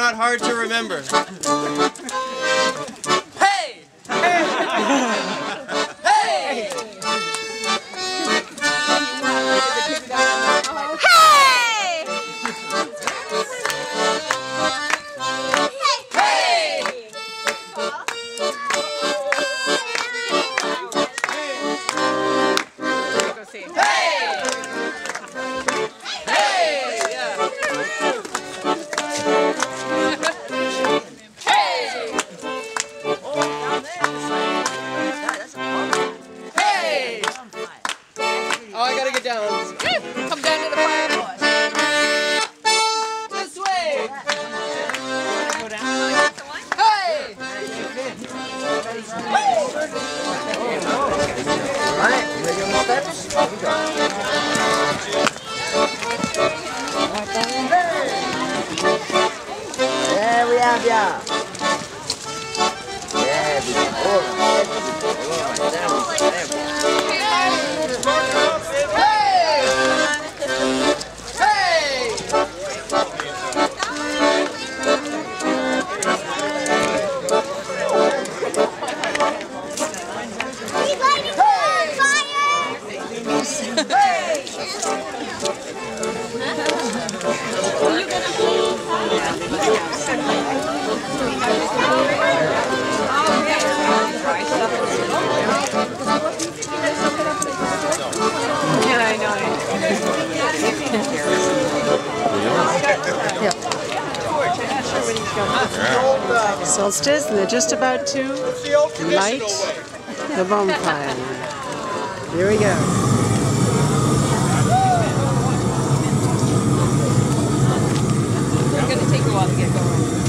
not hard to remember. Hey! Hey! Hey! Oh, I gotta get down. Come down to the fire. This way. Hey! Alright, you ready on the steps? Off we go. There we have ya. Yeah, before. Solstice, and they're just about to light the bonfire. Here we go. It's going to take a while to get going.